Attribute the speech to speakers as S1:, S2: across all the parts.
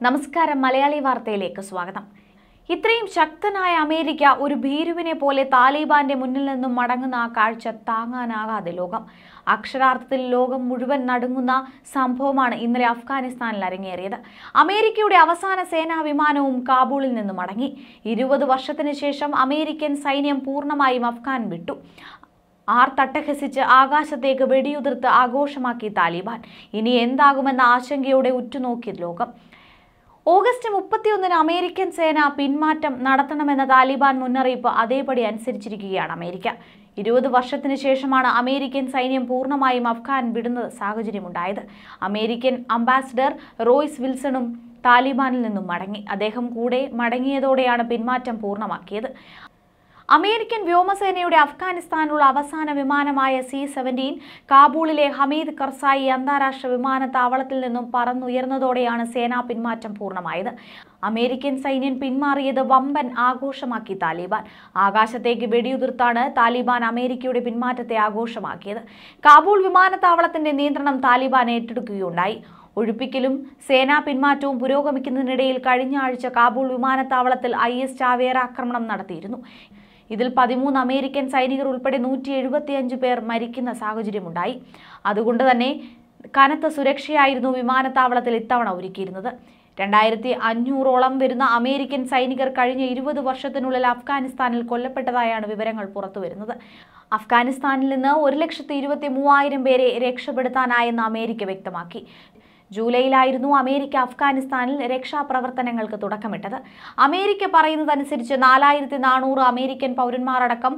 S1: നമസ്കാരം മലയാളി വാർത്തയിലേക്ക് സ്വാഗതം. ഇത്രയും ശക്തനായ അമേരിക്ക ഒരു ഭീരുവിനെ പോലെ താലിബാന്റെ മുന്നിൽ നിന്നും മടങ്ങുന്ന ആ കാഴ്ച താങ്ങാനാകാതെ ലോകം. അക്ഷരാർത്ഥത്തിൽ ലോകം മുഴുവൻ നടുങ്ങുന്ന സംഭവമാണ് ഇന്നലെ അഫ്ഗാനിസ്ഥാനിൽ അരങ്ങേറിയത്. അമേരിക്കയുടെ അവസാന സേനാ വിമാനവും കാബൂളിൽ നിന്നും മടങ്ങി. 20 വർഷത്തിന് ശേഷം അമേരിക്കൻ സൈന്യം പൂർണ്ണമായും അഫ്ഗാൻ വിട്ടു. തട്ടഹസിച്ച് ആകാശത്തേക്ക് വെടിയുതിർത്ത് ആഘോഷമാക്കി താലിബാൻ. ഇനി എന്താകുമെന്ന ആശങ്കയോടെ ഉറ്റുനോക്കി ലോകം. ഓഗസ്റ്റ് 31-ന് അമേരിക്കൻ സേന പിന്മാറ്റം നടത്തണമെന്ന താലിബാൻ മുന്നറിയിപ്പ് അതേപടി അനുസരിച്ചിരിക്കുകയാണ് അമേരിക്ക. 20 വർഷത്തിന് ശേഷമാണ് അമേരിക്കൻ സൈന്യം പൂർണ്ണമായും അഫ്ഗാൻ വിടുന്ന സാഹചര്യമുണ്ടായത്. അമേരിക്കൻ അംബാസിഡർ റോയ്സ് വിൽസണും താലിബാനിൽ നിന്നും മടങ്ങി. അദ്ദേഹം കൂടെ മടങ്ങിയതോടെയാണ് പിന്മാറ്റം പൂർണ്ണമാക്കിയത്. അമേരിക്കൻ വ്യോമസേനയുടെ അഫ്ഗാനിസ്ഥാനിലുള്ള അവസാന വിമാനമായ C-17 കാബൂളിലെ ഹമീദ് കർസായി അന്താരാഷ്ട്ര വിമാനത്താവളത്തിൽ നിന്നും പറന്നുയർന്നതോടെയാണ് സേനാ പിന്മാറ്റം പൂർണ്ണമായത്. അമേരിക്കൻ സൈന്യം പിന്മാറിയത് വമ്പൻ ആഘോഷമാക്കി താലിബാൻ. ആകാശത്തേക്ക് വെടിയുതിർത്താണ് താലിബാൻ അമേരിക്കയുടെ പിന്മാറ്റത്തെ ആഘോഷമാക്കിയത്. കാബൂൾ വിമാനത്താവളത്തിന്റെ നിയന്ത്രണം താലിബാൻ ഏറ്റെടുക്കുകയുണ്ടായി. ഒഴിപ്പിക്കലും സേനാ പിന്മാറ്റവും പുരോഗമിക്കുന്നതിനിടയിൽ കഴിഞ്ഞ ആഴ്ച കാബൂൾ വിമാനത്താവളത്തിൽ IS ചാവേർ ആക്രമണം നടത്തിയിരുന്നു. ഇതിൽ 13 അമേരിക്കൻ സൈനികർ ഉൾപ്പെടെ 175 പേർ മരിക്കുന്ന സാഹചര്യമുണ്ടായി. അതുകൊണ്ട് തന്നെ കനത്ത സുരക്ഷയായിരുന്നു വിമാനത്താവളത്തിൽ ഇത്തവണ ഒരുക്കിയിരുന്നത്. 2500ഓളം വരുന്ന അമേരിക്കൻ സൈനികർ കഴിഞ്ഞ 20 വർഷത്തിനുള്ളിൽ അഫ്ഗാനിസ്ഥാനിൽ കൊല്ലപ്പെട്ടതായാണ് വിവരങ്ങൾ പുറത്തുവരുന്നത്. അഫ്ഗാനിസ്ഥാനിൽ നിന്ന് 1,23,000 പേരെ രക്ഷപ്പെടുത്താനായെന്ന് അമേരിക്ക വ്യക്തമാക്കി. ജൂലൈയിലായിരുന്നു അമേരിക്ക അഫ്ഗാനിസ്ഥാനിൽ രക്ഷാപ്രവർത്തനങ്ങൾക്ക് തുടക്കമിട്ടത്. അമേരിക്ക പറയുന്നതനുസരിച്ച് 4400 അമേരിക്കൻ പൗരന്മാരടക്കം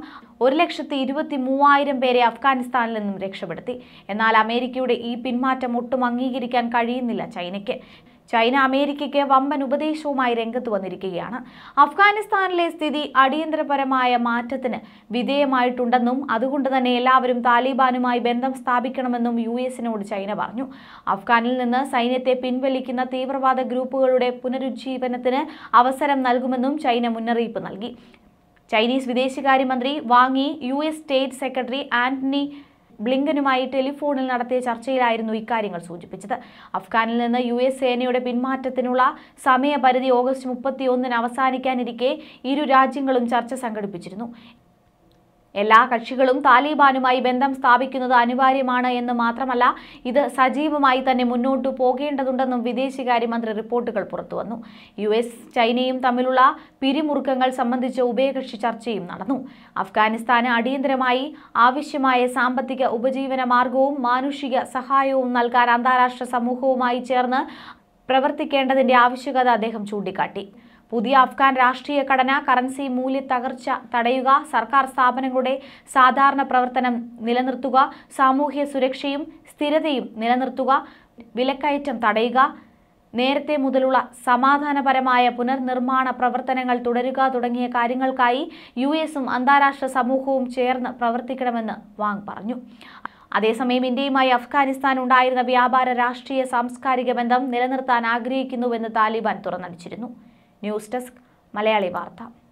S1: 1,23,000 പേരെ അഫ്ഗാനിസ്ഥാനിൽ നിന്നും രക്ഷപ്പെടുത്തി. എന്നാൽ അമേരിക്കയുടെ ഈ പിന്മാറ്റം ഒട്ടും അംഗീകരിക്കാൻ കഴിയുന്നില്ല ചൈനയ്ക്ക്. ചൈന അമേരിക്കയ്ക്ക് വമ്പൻ ഉപദേശവുമായി രംഗത്ത് വന്നിരിക്കുകയാണ്. അഫ്ഗാനിസ്ഥാനിലെ സ്ഥിതി അടിയന്തരപരമായ മാറ്റത്തിന് വിധേയമായിട്ടുണ്ടെന്നും അതുകൊണ്ട് തന്നെ എല്ലാവരും താലിബാനുമായി ബന്ധം സ്ഥാപിക്കണമെന്നും US-നോട് ചൈന പറഞ്ഞു. അഫ്ഗാനിൽ നിന്ന് സൈന്യത്തെ പിൻവലിക്കുന്ന തീവ്രവാദ ഗ്രൂപ്പുകളുടെ പുനരുജ്ജീവനത്തിന് അവസരം നൽകുമെന്നും ചൈന മുന്നറിയിപ്പ് നൽകി. ചൈനീസ് വിദേശകാര്യമന്ത്രി Wang Yi US state secretary Antony ബ്ലിങ്കനുമായി ടെലിഫോണിൽ നടത്തിയ ചർച്ചയിലായിരുന്നു ഇക്കാര്യങ്ങൾ സൂചിപ്പിച്ചത്. അഫ്ഗാനിൽ നിന്ന് US സേനയുടെ പിന്മാറ്റത്തിനുള്ള സമയപരിധി ഓഗസ്റ്റ് 31-ന് അവസാനിക്കാനിരിക്കെ ഇരു രാജ്യങ്ങളും ചർച്ച സംഘടിപ്പിച്ചിരുന്നു. എല്ലാ കക്ഷികളും താലിബാനുമായി ബന്ധം സ്ഥാപിക്കുന്നത് അനിവാര്യമാണ് എന്ന് മാത്രമല്ല, ഇത് സജീവമായി തന്നെ മുന്നോട്ടു പോകേണ്ടതുണ്ടെന്നും വിദേശകാര്യമന്ത്രി റിപ്പോർട്ടുകൾ പുറത്തുവന്നു. US ചൈനയും തമ്മിലുള്ള പിരിമുറുക്കങ്ങൾ സംബന്ധിച്ച് ഉഭയകക്ഷി ചർച്ചയും നടന്നു. അഫ്ഗാനിസ്ഥാന് അടിയന്തരമായി ആവശ്യമായ സാമ്പത്തിക ഉപജീവന മാർഗവും മാനുഷിക സഹായവും നൽകാൻ അന്താരാഷ്ട്ര സമൂഹവുമായി ചേർന്ന് പ്രവർത്തിക്കേണ്ടതിന്റെ ആവശ്യകത അദ്ദേഹം ചൂണ്ടിക്കാട്ടി. പുതിയ അഫ്ഗാൻ രാഷ്ട്രീയ ഘടന, കറൻസി മൂല്യത്തകർച്ച തടയുക, സർക്കാർ സ്ഥാപനങ്ങളുടെ സാധാരണ പ്രവർത്തനം നിലനിർത്തുക, സാമൂഹ്യ സുരക്ഷയും സ്ഥിരതയും നിലനിർത്തുക, വിലക്കയറ്റം തടയുക, നേരത്തെ മുതലുള്ള സമാധാനപരമായ പുനർനിർമ്മാണ പ്രവർത്തനങ്ങൾ തുടരുക തുടങ്ങിയ കാര്യങ്ങൾക്കായി US-ഉം അന്താരാഷ്ട്ര സമൂഹവും ചേർന്ന് പ്രവർത്തിക്കണമെന്ന് വാങ് പറഞ്ഞു. അതേസമയം ഇന്ത്യയുമായി അഫ്ഗാനിസ്ഥാൻ ഉണ്ടായിരുന്ന വ്യാപാര, രാഷ്ട്രീയ, സാംസ്കാരിക ബന്ധം നിലനിർത്താൻ ആഗ്രഹിക്കുന്നുവെന്ന് താലിബാൻ തുറന്നടിച്ചിരുന്നു. ന്യൂസ് ഡെസ്ക് മലയാളി വാർത്ത.